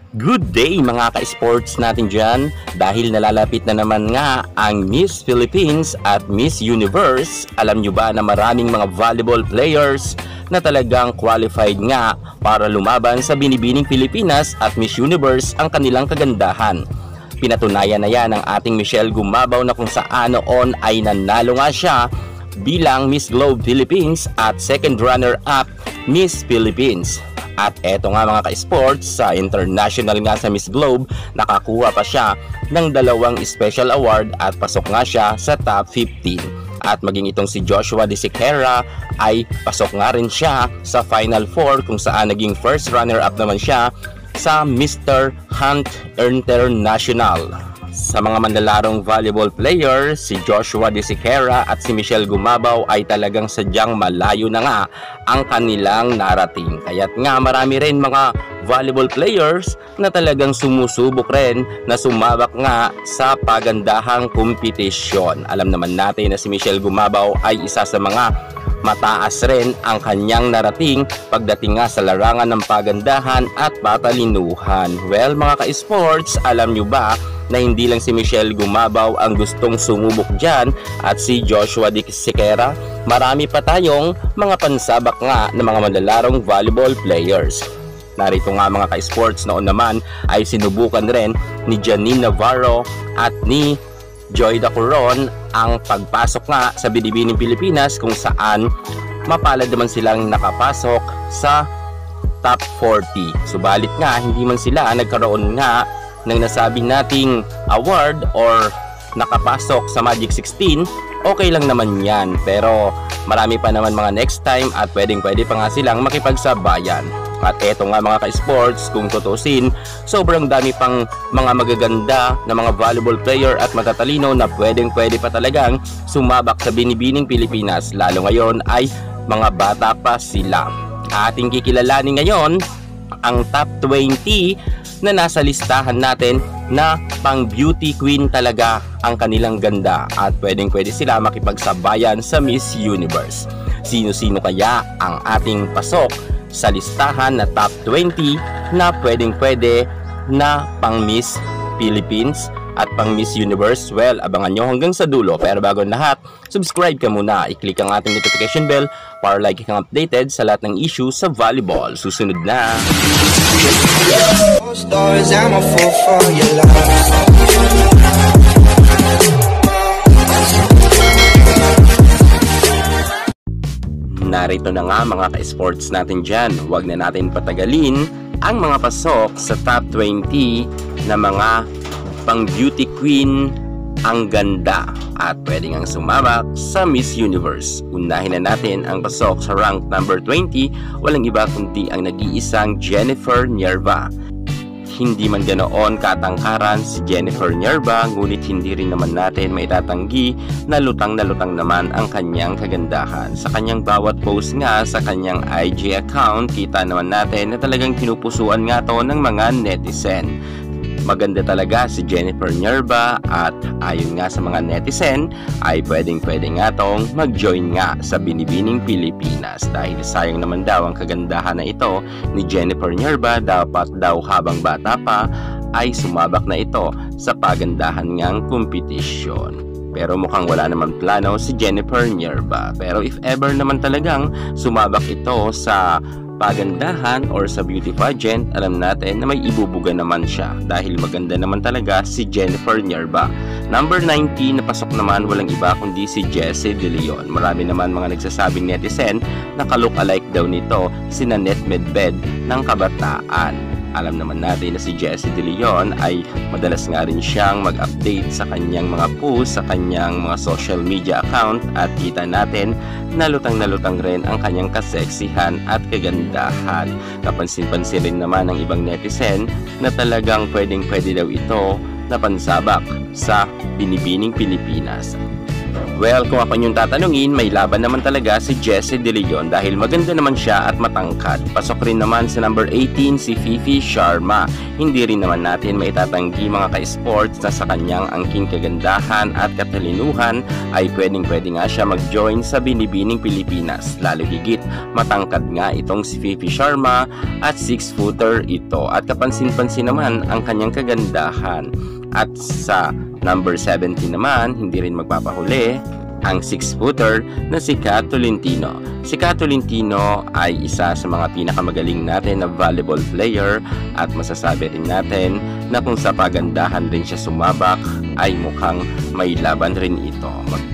Good day mga ka-sports natin dyan, dahil nalalapit na naman nga ang Miss Philippines at Miss Universe. Alam nyo ba na maraming mga volleyball players na talagang qualified nga para lumaban sa Binibining Pilipinas at Miss Universe ang kanilang kagandahan. Pinatunayan na yan ng ating Michelle Gumabaw na kung saan noon ay nanalo nga siya bilang Miss Globe Philippines at second runner-up Miss Philippines. At eto nga mga ka-sports, sa international nga sa Miss Globe, nakakuha pa siya ng 2 special award at pasok nga siya sa top 15. At maging itong si Joshua De Siqueira ay pasok nga rin siya sa Final 4 kung saan naging first runner-up naman siya sa Mr. Hunt International. Sa mga manlalarong volleyball player, si Joshua De Siqueira at si Michelle Gumabaw ay talagang sadyang malayo na nga ang kanilang narating. Kaya't nga marami rin mga volleyball players na talagang sumusubok rin na sumabak nga sa pagandahang kompetisyon. Alam naman natin na si Michelle Gumabaw ay isa sa mga mataas rin ang kanyang narating pagdating nga sa larangan ng pagandahan at patalinuhan. Well mga ka-sports, alam nyo ba na hindi lang si Michelle Gumabaw ang gustong sumubok dyan at si Joshua De Siqueira? Marami pa tayong mga pansabak nga ng mga manlalarong volleyball players. Narito nga mga ka-sports, noon naman ay sinubukan rin ni Janine Navarro at ni Joy Dacuron ang pagpasok nga sa Binibining Pilipinas kung saan mapalad naman silang nakapasok sa top 40. Subalit nga hindi man sila nagkaroon nga ng nasabi nating award or nakapasok sa Magic 16, okay lang naman yan. Pero marami pa naman mga next time at pwede pa nga silang makipagsabayan. At eto nga mga ka-sports, kung tutusin, sobrang dami pang mga magaganda na mga volleyball player at matatalino na pwede pa talagang sumabak sa Binibining Pilipinas. Lalo ngayon ay mga bata pa sila. Ating kikilalanin ngayon ang top 20 na nasa listahan natin na pang beauty queen talaga ang kanilang ganda at pwede sila makipagsabayan sa Miss Universe. Sino-sino kaya ang ating pasok sa listahan na top 20 na pwede na pang Miss Philippines at pang Miss Universe? Well, abangan nyo hanggang sa dulo. Pero bago ang lahat, subscribe ka muna. I-click ang ating notification bell para lagi kang updated sa lahat ng issue sa volleyball. Susunod na! Narito na nga mga ka-sports natin dyan. Huwag na natin patagalin ang mga pasok sa top 20 na mga pang beauty queen ang ganda at pwede ngang sumabak sa Miss Universe. Unahin na natin ang pasok sa rank number 20. Walang iba kundi ang nag-iisang Jennifer Nierva. Hindi man ganoon katangkaran si Jennifer Nierva, ngunit hindi rin naman natin maitatanggi na lutang naman ang kanyang kagandahan. Sa kanyang bawat post nga sa kanyang IG account, kita naman natin na talagang pinupusuan nga to ng mga netizen. Maganda talaga si Jennifer Nierva at ayon nga sa mga netizen ay pwede nga tong mag-join nga sa Binibining Pilipinas dahil sayang naman daw ang kagandahan na ito ni Jennifer Nierva. Dapat daw habang bata pa ay sumabak na ito sa pagandahan ngang kompetisyon. Pero mukhang wala naman plano si Jennifer Nierva. Pero if ever naman talagang sumabak ito sa pagandahan or sa beauty pageant, alam natin na may ibubuga naman siya dahil maganda naman talaga si Jennifer Nierva. Number 19 na pasok naman walang iba kundi si Jessie De Leon. Marami naman mga nagsasabing netizen na ka-look-alike daw nito si Nanette Medved ng kabataan. Alam naman natin na si Jessie De Leon ay madalas nga rin siyang mag-update sa kanyang mga posts sa kanyang mga social media account at kita natin na lutang rin ang kanyang kaseksihan at kagandahan. Kapansin-pansin rin naman ng ibang netizen na talagang pwede daw ito na pansabak sa Binibining Pilipinas. Well, kung ako yung tatanungin, may laban naman talaga si Jessie De Leon dahil maganda naman siya at matangkad. Pasok rin naman sa number 18 si Fifi Sharma. Hindi rin naman natin maitatanggi mga ka-sports na sa kanyang angking kagandahan at katalinuhan ay pwedeng-pwede nga siya mag-join sa Binibining Pilipinas. Lalo higit, matangkad nga itong si Fifi Sharma at 6-footer ito. At kapansin-pansin naman ang kanyang kagandahan. At sa number 17 naman, hindi rin magpapahuli ang 6-footer na si Kat Tolentino. Si Kat Tolentino ay isa sa mga pinakamagaling natin na volleyball player at masasabi rin natin na kung sa pagandahan rin siya sumabak ay mukhang may laban rin ito.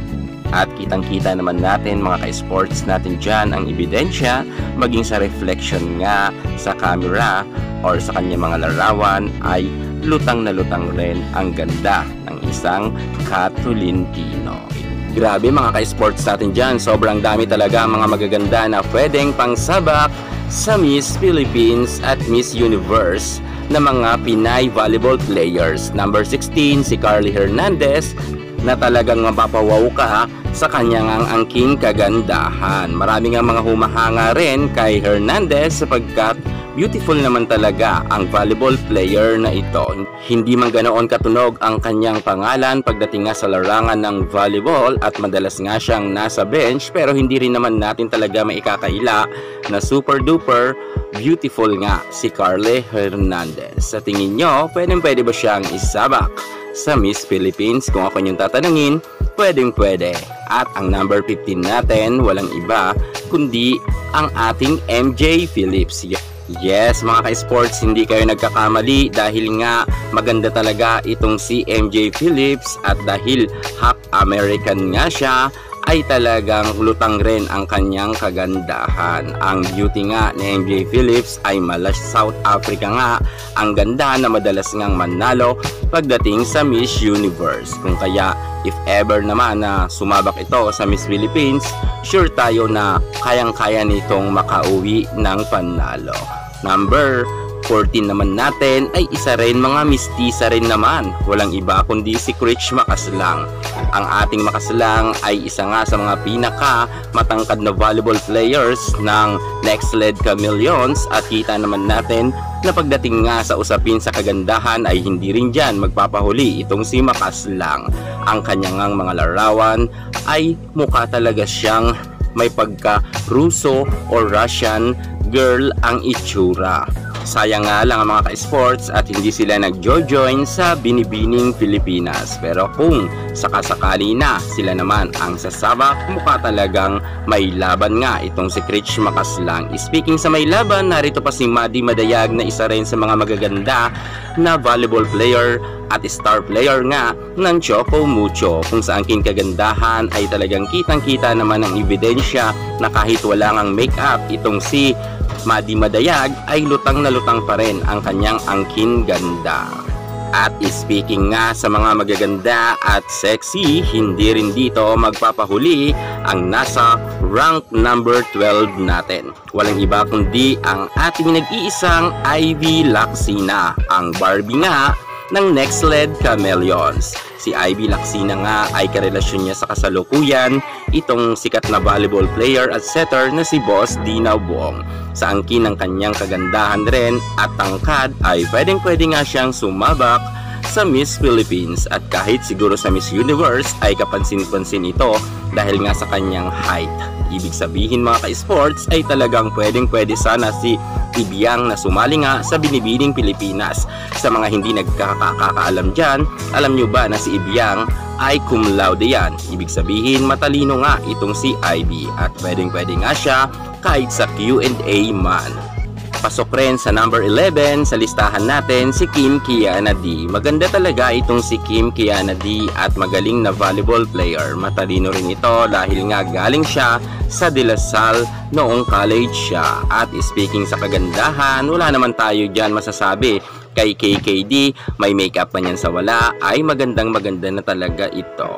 At kitang-kita naman natin mga ka-sports natin dyan ang ebidensya maging sa reflection nga sa camera or sa kanyang mga larawan ay lutang na lutang rin ang ganda ng isang Kat Tolentino. Grabe mga ka-sports natin dyan, sobrang dami talaga mga magaganda na pwedeng pangsabak sa Miss Philippines at Miss Universe na mga Pinay volleyball players. Number 16 si Carly Hernandez na talagang mapapawaw ka sa kanyang angking kagandahan. Marami nga mga humahanga rin kay Hernandez sapagkat beautiful naman talaga ang volleyball player na ito. Hindi man ganoon katunog ang kanyang pangalan pagdating nga sa larangan ng volleyball at madalas nga siyang nasa bench, pero hindi rin naman natin talaga maikakaila na super duper beautiful nga si Carly Hernandez. Sa tingin nyo, pwede ba siyang isabak sa Miss Philippines? Kung ako yung tatanungin, pwede. At ang number 15 natin, walang iba kundi ang ating MJ Phillips. Yes, mga ka-sports, hindi kayo nagkakamali dahil nga maganda talaga itong si MJ Phillips at dahil half American nga siya ay talagang lutang rin ang kanyang kagandahan. Ang beauty nga ni MJ Phillips ay mala South Africa nga ang ganda na madalas ngang manalo pagdating sa Miss Universe. Kung kaya if ever naman na sumabak ito sa Miss Philippines, sure tayo na kayang-kaya nitong makauwi ng panalo. Number 14 naman natin ay isa rin mga mistisa rin naman. Walang iba kundi si Critch Makaslang. Ang ating Makaslang ay isa nga sa mga pinaka matangkad na volleyball players ng Next Led Chameleons at kita naman natin na pagdating nga sa usapin sa kagandahan ay hindi rin dyan magpapahuli itong si Makaslang. Ang kanyang mga larawan ay mukha talaga siyang may pagka-Russo or Russian girl ang itsura. Sayang nga lang ang mga ka-sports at hindi sila nag-join sa Binibining Pilipinas. Pero kung sakasakali na sila naman ang sasabak, mukha talagang may laban nga itong si Critch Makaslang. Speaking sa may laban, narito pa si Madi Madayag na isa rin sa mga magaganda na volleyball player at star player nga ng Choco Mucho, kung saan king kagandahan ay talagang kitang-kita naman ang ebidensya na kahit wala ngang make-up itong si Madi Madayag ay lutang na lutang pa rin ang kanyang angkin ganda. At speaking nga sa mga magaganda at sexy, hindi rin dito magpapahuli ang nasa rank number 12 natin. Walang iba kundi ang ating nag-iisang Ivy Lacsina, ang Barbie nga ng Next Led Chameleons. Si Ivy Lacsina nga ay karelasyon niya sa kasalukuyan itong sikat na volleyball player at setter na si Boss Dinaw Buong. Sa angkin ng kanyang kagandahan rin at tangkad ay pwedeng-pwede nga siyang sumabak sa Miss Philippines at kahit siguro sa Miss Universe ay kapansin-pansin ito dahil nga sa kanyang height. Ibig sabihin mga ka-sports ay talagang pwedeng-pwede sana si Ibiang na sumali nga sa Binibining Pilipinas. Sa mga hindi nagkakaalam dyan, alam nyo ba na si Ibiang ay cum laude yan? Ibig sabihin matalino nga itong si Ivy at pwedeng-pwede nga siya kahit sa Q&A man. Pasok rin sa number 11 sa listahan natin si Kim Kiana D. Maganda talaga itong si Kim Kiana D at magaling na volleyball player. Matalino rin ito dahil nga galing siya sa De La Salle noong college siya. At speaking sa kagandahan, wala naman tayo dyan masasabi. Kay KKD, may makeup pa niyan sa wala, ay magandang maganda na talaga ito.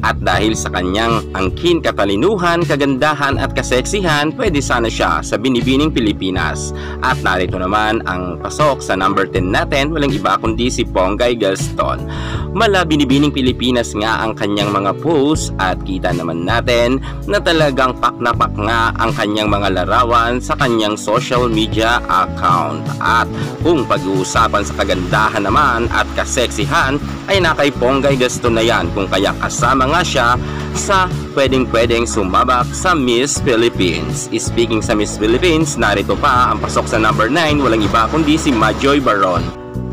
At dahil sa kanyang angkin katalinuhan, kagandahan at kaseksihan, pwede sana siya sa Binibining Pilipinas. At narito naman ang pasok sa number 10 natin, walang iba kundi si Ponggay Gaston. Mala Binibining Pilipinas nga ang kanyang mga posts at kita naman natin na talagang pak na pak nga ang kanyang mga larawan sa kanyang social media account. At kung pag-uusapan sa kagandahan naman at kaseksihan ay nakay Ponggay Gaston na yan, kung kaya kasama nga siya sa pwedeng sumabak sa Miss Philippines. Speaking sa Miss Philippines, narito pa ang pasok sa number 9, walang iba kundi si Majoy Baron.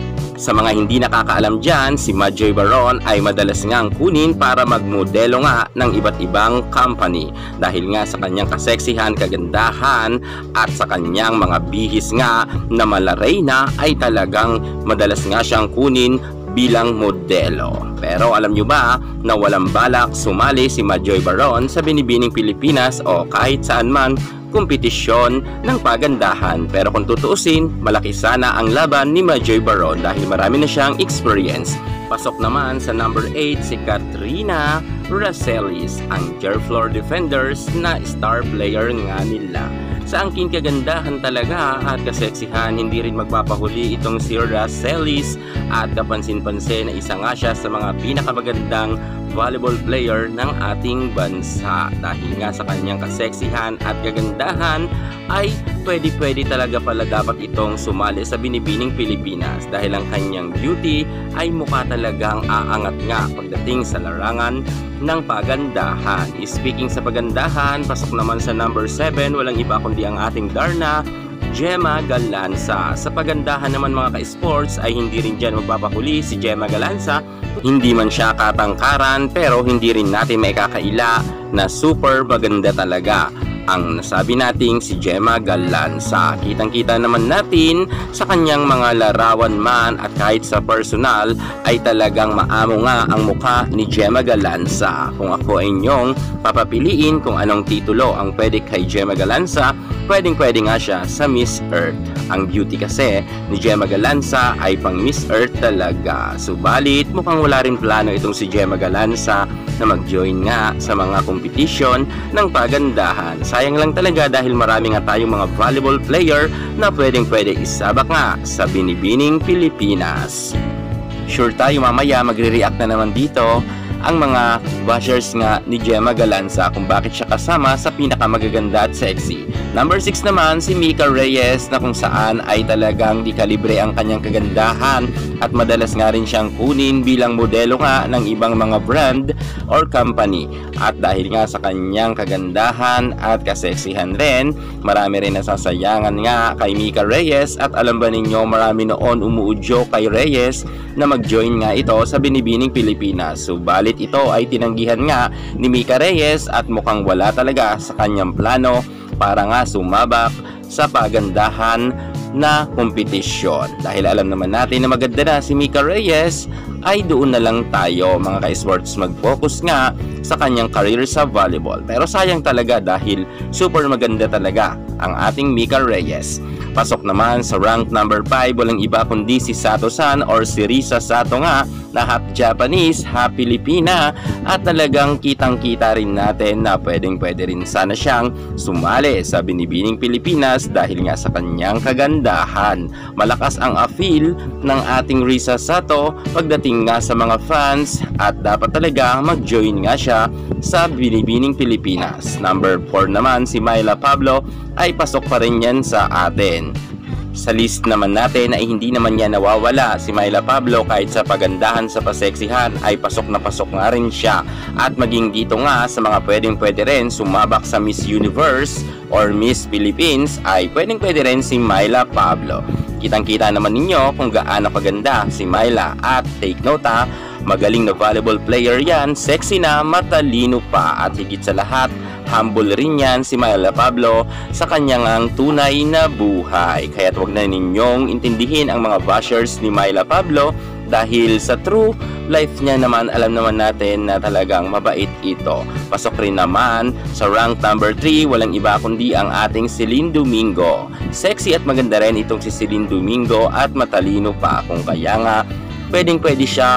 Sa mga hindi nakakaalam dyan, si Majoy Baron ay madalas ngang kunin para magmodelo nga ng iba't ibang company. Dahil nga sa kanyang kaseksihan, kagandahan at sa kanyang mga bihis nga na malareyna ay talagang madalas nga siyang kunin bilang modelo. Pero alam nyo ba na walang balak sumali si Majoy Baron sa Binibining Pilipinas o kahit saan man kompetisyon ng pagandahan? Pero kung tutuusin, malaki sana ang laban ni Majoy Baron dahil marami na siyang experience. Pasok naman sa number 8 si Katrina Racelis, ang Floor Defenders na star player nga nila. Sa angking kagandahan talaga at kaseksihan, hindi rin magpapahuli itong si Racelis at kapansin-pansin na isa nga siya sa mga pinakamagandang volleyball player ng ating bansa. Dahil nga sa kanyang kaseksihan at kagandahan ay pwede talaga pala dapat itong sumali sa Binibining Pilipinas dahil ang kanyang beauty ay mukha talagang aangat nga pagdating sa larangan ng pagandahan. Speaking sa pagandahan, pasok naman sa number 7, walang iba kundi ang ating Darna Gemma Galanza. Sa pagandahan naman mga ka-sports ay hindi rin dyan magpapahuli si Gemma Galanza. Hindi man siya katangkaran pero hindi rin natin may kakaila na super maganda talaga ang nasabi nating si Gemma Galanza. Kitang-kita naman natin sa kanyang mga larawan man at kahit sa personal ay talagang maamo nga ang mukha ni Gemma Galanza. Kung ako ay inyong papapiliin kung anong titulo ang pwede kay Gemma Galanza, pwedeng-pwede nga siya sa Miss Earth. Ang beauty kasi ni Gemma Galanza ay pang Miss Earth talaga. Subalit mukhang wala rin plano itong si Gemma Galanza na mag-join nga sa mga kompetisyon ng pagandahan. Sayang lang talaga dahil marami nga tayong mga volleyball player na pwedeng-pwede isabak nga sa Binibining Pilipinas. Sure tayo mamaya magre-react na naman dito ang mga bashers nga ni Gemma Galanza kung bakit siya kasama sa pinakamagaganda at sexy. Number 6 naman si Mika Reyes na kung saan ay talagang di kalibre ang kanyang kagandahan at madalas nga rin siyang kunin bilang modelo nga ng ibang mga brand or company. At dahil nga sa kanyang kagandahan at kaseksihan rin, marami rin nasasayangan nga kay Mika Reyes at alam ba ninyo marami noon umuudyo kay Reyes na mag-join nga ito sa Binibining Pilipinas. Subalit ito ay tinanggihan nga ni Mika Reyes at mukhang wala talaga sa kanyang plano para nga sumabak sa pagandahan na kompetisyon. Dahil alam naman natin na maganda na si Mika Reyes, ay doon na lang tayo mga ka-sports mag-focus nga sa kanyang career sa volleyball. Pero sayang talaga dahil super maganda talaga ang ating Mika Reyes. Pasok naman sa rank number 5, walang iba kundi si Sato-san or si Risa Sato nga na half Japanese, half Pilipina at talagang kitang-kita rin natin na pwedeng-pwede rin sana siyang sumali sa Binibining Pilipinas dahil nga sa kanyang kagandahan. Malakas ang appeal ng ating Risa Sato pagdating nga sa mga fans at dapat talaga mag-join nga siya sa Binibining Pilipinas. Number 4 naman si Myla Pablo ay pasok pa rin yan sa atin. Sa list naman natin ay hindi naman niya nawawala si Myla Pablo kahit sa pagandahan sa paseksihan ay pasok na pasok nga rin siya. At maging dito nga sa mga pwedeng-pwede rin sumabak sa Miss Universe or Miss Philippines ay pwedeng-pwede rin si Myla Pablo. Kitang-kita naman ninyo kung gaano kaganda si Myla at take note ha, magaling na volleyball player yan, sexy na, matalino pa at higit sa lahat humble rin yan si Myla Pablo sa kanyang tunay na buhay. Kaya't wag na ninyong intindihin ang mga bashers ni Myla Pablo dahil sa true life niya naman alam naman natin na talagang mabait ito. Pasok rin naman sa rank number 3, walang iba kundi ang ating Celine Domingo. Sexy at maganda rin itong si Celine Domingo at matalino pa kung kaya nga pwedeng-pwede siya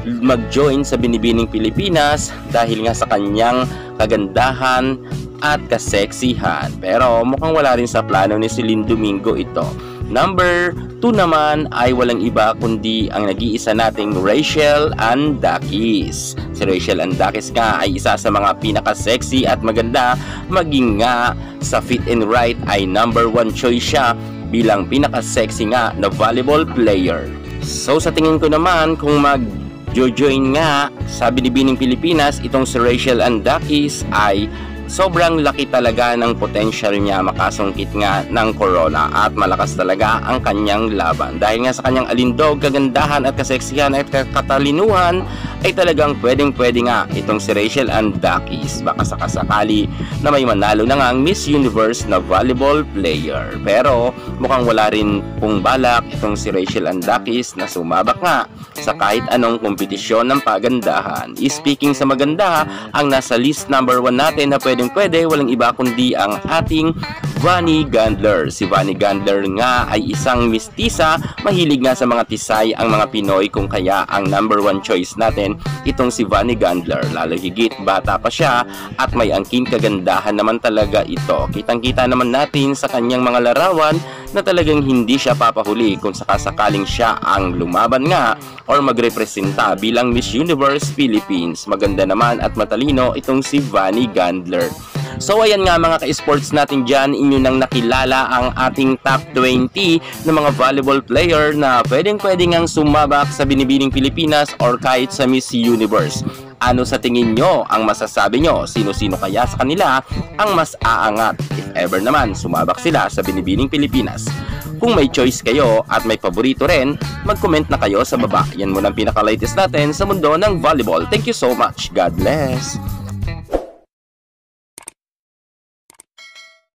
mag-join sa Binibining Pilipinas dahil nga sa kanyang kagandahan at kaseksihan. Pero mukhang wala rin sa plano ni Celine Domingo ito. Number 2 naman ay walang iba kundi ang nag-iisa nating Rachel Andakis. Si Rachel Andakis nga ay isa sa mga pinaka-sexy at maganda, maging nga sa fit and right ay number 1 choice siya bilang pinaka-sexy nga na volleyball player. So sa tingin ko naman, kung mag-join nga sa Binibining Pilipinas, itong si Rachel Andakis ay sobrang laki talaga ng potential niya makasungkit nga ng corona at malakas talaga ang kanyang laban. Dahil nga sa kanyang alindog, kagandahan at kaseksihan at katalinuhan ay talagang pwedeng-pwede nga itong si Rachel Andakis. Baka sakasakali na may manalo na nga ang Miss Universe na volleyball player. Pero mukhang wala rin pong balak itong si Rachel Andakis na sumabak nga sa kahit anong kompetisyon ng pagandahan. Speaking sa maganda, ang nasa list number 1 natin na pwede, walang iba kundi ang ating Vani Gandler. Si Vani Gandler nga ay isang mistisa, mahilig nga sa mga tisay ang mga Pinoy, kung kaya ang number 1 choice natin itong si Vani Gandler. Lalo higit, bata pa siya at may angking kagandahan naman talaga ito. Kitang-kita naman natin sa kanyang mga larawan na talagang hindi siya papahuli kung sakasakaling siya ang lumaban nga or magrepresenta bilang Miss Universe Philippines. Maganda naman at matalino itong si Vani Gandler. So ayan nga mga ka-sports natin dyan, inyo nang nakilala ang ating top 20 na mga volleyball player na pwedeng-pwede ngang sumabak sa Binibining Pilipinas or kahit sa Miss Universe. Ano sa tingin nyo ang masasabi nyo? Sino-sino kaya sa kanila ang mas aangat if ever naman sumabak sila sa Binibining Pilipinas? Kung may choice kayo at may paborito rin, mag-comment na kayo sa baba. Yan muna ang pinaka-latest natin sa mundo ng volleyball. Thank you so much. God bless!